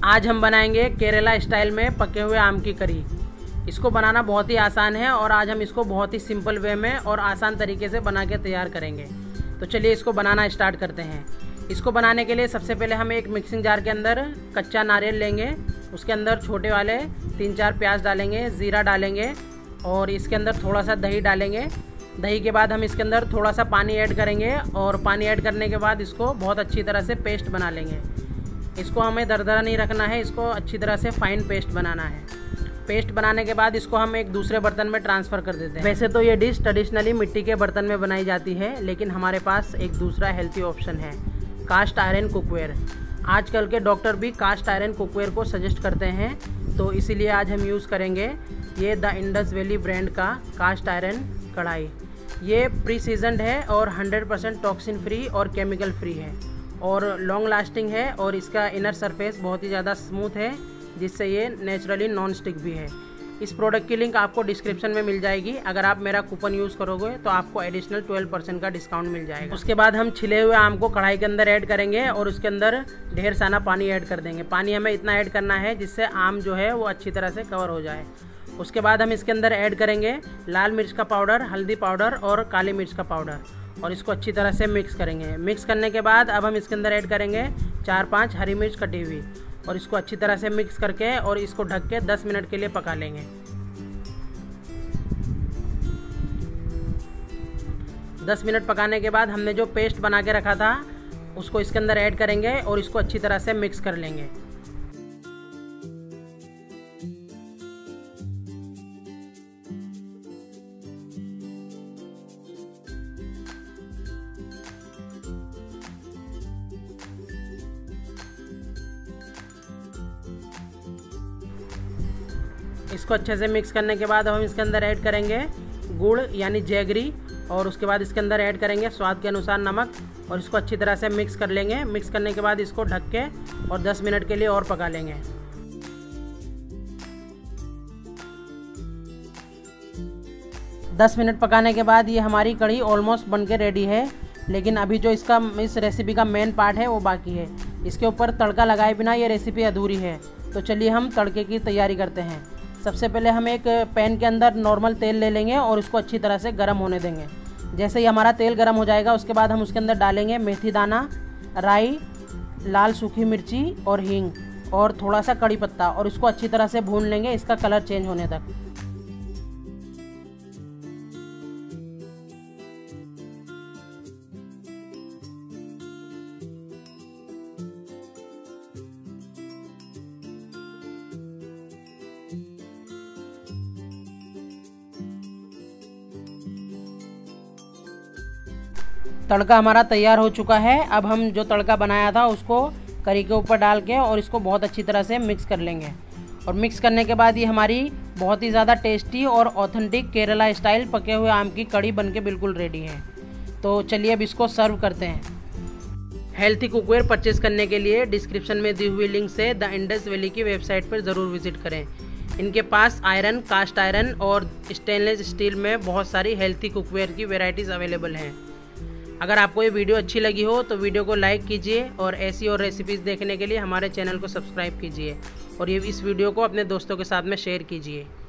आज हम बनाएंगे केरला स्टाइल में पके हुए आम की करी। इसको बनाना बहुत ही आसान है और आज हम इसको बहुत ही सिंपल वे में और आसान तरीके से बना के तैयार करेंगे। तो चलिए इसको बनाना स्टार्ट करते हैं। इसको बनाने के लिए सबसे पहले हम एक मिक्सिंग जार के अंदर कच्चा नारियल लेंगे, उसके अंदर छोटे वाले 3-4 प्याज डालेंगे, ज़ीरा डालेंगे और इसके अंदर थोड़ा सा दही डालेंगे। दही के बाद हम इसके अंदर थोड़ा सा पानी ऐड करेंगे और पानी ऐड करने के बाद इसको बहुत अच्छी तरह से पेस्ट बना लेंगे। इसको हमें दरदरा नहीं रखना है, इसको अच्छी तरह से फाइन पेस्ट बनाना है। पेस्ट बनाने के बाद इसको हम एक दूसरे बर्तन में ट्रांसफ़र कर देते हैं। वैसे तो ये डिश ट्रेडिशनली मिट्टी के बर्तन में बनाई जाती है, लेकिन हमारे पास एक दूसरा हेल्थी ऑप्शन है, कास्ट आयरन कुकवेयर। आजकल के डॉक्टर भी कास्ट आयरन कुकवेयर को सजेस्ट करते हैं, तो इसीलिए आज हम यूज़ करेंगे ये द इंडस वैली ब्रांड का कास्ट आयरन कढ़ाई। ये प्री सीजनड है और 100% टॉक्सिन फ्री और केमिकल फ्री है और लॉन्ग लास्टिंग है और इसका इनर सरफेस बहुत ही ज़्यादा स्मूथ है, जिससे ये नेचुरली नॉन स्टिक भी है। इस प्रोडक्ट की लिंक आपको डिस्क्रिप्शन में मिल जाएगी। अगर आप मेरा कूपन यूज़ करोगे तो आपको एडिशनल 12% का डिस्काउंट मिल जाएगा। उसके बाद हम छिले हुए आम को कढ़ाई के अंदर ऐड करेंगे और उसके अंदर ढेर सारा पानी ऐड कर देंगे। पानी हमें इतना ऐड करना है जिससे आम जो है वो अच्छी तरह से कवर हो जाए। उसके बाद हम इसके अंदर ऐड करेंगे लाल मिर्च का पाउडर, हल्दी पाउडर और काली मिर्च का पाउडर और इसको अच्छी तरह से मिक्स करेंगे। मिक्स करने के बाद अब हम इसके अंदर ऐड करेंगे 4-5 हरी मिर्च कटी हुई और इसको अच्छी तरह से मिक्स करके और इसको ढक के 10 मिनट के लिए पका लेंगे। 10 मिनट पकाने के बाद हमने जो पेस्ट बना के रखा था उसको इसके अंदर ऐड करेंगे और इसको अच्छी तरह से मिक्स कर लेंगे। इसको अच्छे से मिक्स करने के बाद हम इसके अंदर ऐड करेंगे गुड़ यानी जैगरी और उसके बाद इसके अंदर ऐड करेंगे स्वाद के अनुसार नमक और इसको अच्छी तरह से मिक्स कर लेंगे। मिक्स करने के बाद इसको ढक के और 10 मिनट के लिए और पका लेंगे। दस मिनट पकाने के बाद ये हमारी कढ़ी ऑलमोस्ट बनके रेडी है, लेकिन अभी जो इस रेसिपी का मेन पार्ट है वो बाकी है। इसके ऊपर तड़का लगाए बिना ये रेसिपी अधूरी है। तो चलिए हम तड़के की तैयारी करते हैं। सबसे पहले हम एक पैन के अंदर नॉर्मल तेल ले लेंगे और उसको अच्छी तरह से गर्म होने देंगे। जैसे ही हमारा तेल गर्म हो जाएगा उसके बाद हम उसके अंदर डालेंगे मेथी दाना, राई, लाल सूखी मिर्ची और हींग और थोड़ा सा कड़ी पत्ता और इसको अच्छी तरह से भून लेंगे इसका कलर चेंज होने तक। तड़का हमारा तैयार हो चुका है। अब हम जो तड़का बनाया था उसको करी के ऊपर डाल के और इसको बहुत अच्छी तरह से मिक्स कर लेंगे और मिक्स करने के बाद ये हमारी बहुत ही ज़्यादा टेस्टी और ऑथेंटिक केरला स्टाइल पके हुए आम की कड़ी बनके बिल्कुल रेडी है। तो चलिए अब इसको सर्व करते हैं। हेल्थी कुकवेयर परचेज करने के लिए डिस्क्रिप्शन में दी हुई लिंक से द इंडस वैली की वेबसाइट पर ज़रूर विजिट करें। इनके पास आयरन, कास्ट आयरन और स्टेनलेस स्टील में बहुत सारी हेल्थी कुकवेयर की वेराइटीज़ अवेलेबल हैं। अगर आपको ये वीडियो अच्छी लगी हो तो वीडियो को लाइक कीजिए और ऐसी और रेसिपीज़ देखने के लिए हमारे चैनल को सब्सक्राइब कीजिए और इस वीडियो को अपने दोस्तों के साथ में शेयर कीजिए।